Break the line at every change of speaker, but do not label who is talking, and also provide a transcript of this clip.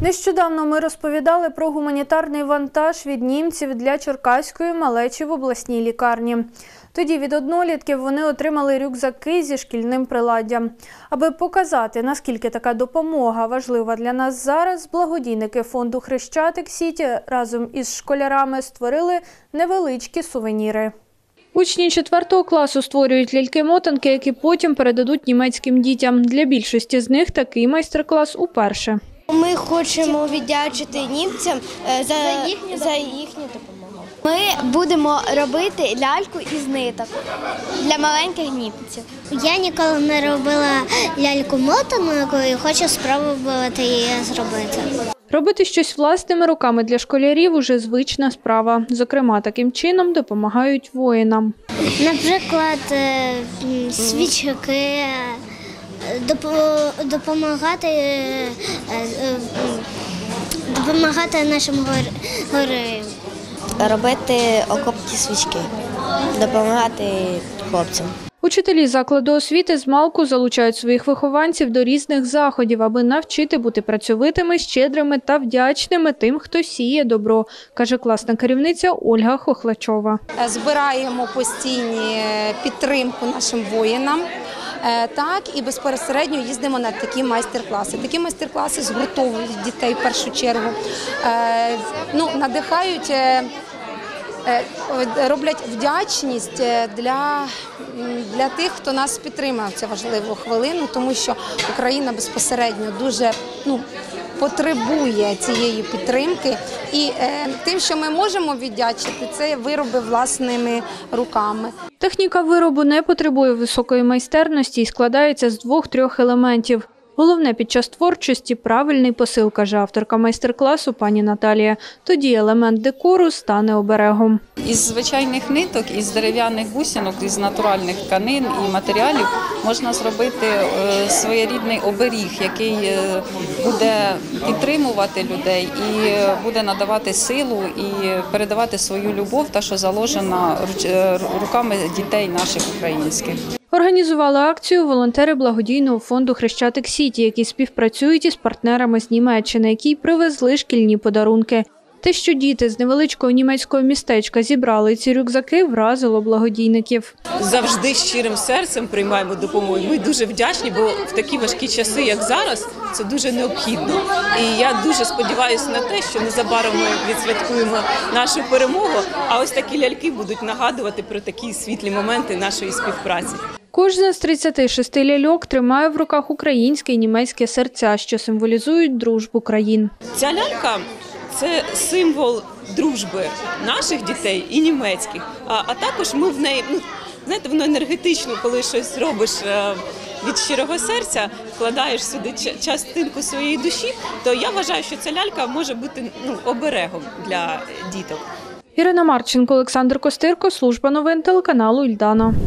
Нещодавно ми розповідали про гуманітарний вантаж від німців для черкаської малечі в обласній лікарні. Тоді від однолітків вони отримали рюкзаки зі шкільним приладдям. Аби показати, наскільки така допомога важлива для нас зараз, благодійники фонду «Хрещатик Сіті» разом із школярами створили невеличкі сувеніри. Учні 4 класу створюють ляльки-мотанки, які потім передадуть німецьким дітям. Для більшості з них такий майстер-клас уперше.
Ми хочемо віддячити німцям за їхню допомогу. Ми будемо робити ляльку із ниток для маленьких німців.
Я ніколи не робила ляльку-мотанку і хочу спробувати її зробити.
Робити щось власними руками для школярів – уже звична справа. Зокрема, таким чином допомагають воїнам.
Наприклад, свічки, допомагати нашим героям.
Робити окопні свічки, допомагати хлопцям.
Учителі закладу освіти змалку залучають своїх вихованців до різних заходів, аби навчити бути працьовитими, щедрими та вдячними тим, хто сіє добро, каже класна керівниця Ольга Хохлачова.
Збираємо постійні підтримку нашим воїнам. Так, і безпосередньо їздимо на такі майстер-класи. Такі майстер-класи згуртовують дітей в першу чергу, надихають, роблять вдячність для тих, хто нас підтримав в цю важливу хвилину, тому що Україна безпосередньо дуже потребує цієї підтримки. І тим, що ми можемо віддячити, це вироби власними руками.
Техніка виробу не потребує високої майстерності і складається з 2-3 елементів. Головне під час творчості – правильний посил, каже авторка майстер-класу пані Наталія. Тоді елемент декору стане оберегом.
Із звичайних ниток, із дерев'яних бусинок, із натуральних тканин і матеріалів можна зробити своєрідний оберіг, який буде підтримувати людей і буде надавати силу і передавати свою любов, та що заложена руками дітей наших українських.
Організували акцію волонтери благодійного фонду «Хрещатик Сіті», які співпрацюють із партнерами з Німеччини, які й привезли шкільні подарунки. Те, що діти з невеличкого німецького містечка зібрали ці рюкзаки, вразило благодійників.
Завжди щирим серцем приймаємо допомогу. Ми дуже вдячні, бо в такі важкі часи, як зараз, це дуже необхідно. І я дуже сподіваюся на те, що незабаром ми відсвяткуємо нашу перемогу, а ось такі ляльки будуть нагадувати про такі світлі моменти нашої співпраці.
Кожна з 36 ляльок тримає в руках українське і німецьке серця, що символізують дружбу країн.
Ця лялька – це символ дружби наших дітей і німецьких, а також ми в неї, знаєте, воно енергетично, коли щось робиш від щирого серця, вкладаєш сюди частинку своєї душі, то я вважаю, що ця лялька може бути оберегом для діток.
Ірина Марченко, Олександр Костирко, служба новин телеканалу «Ільдана».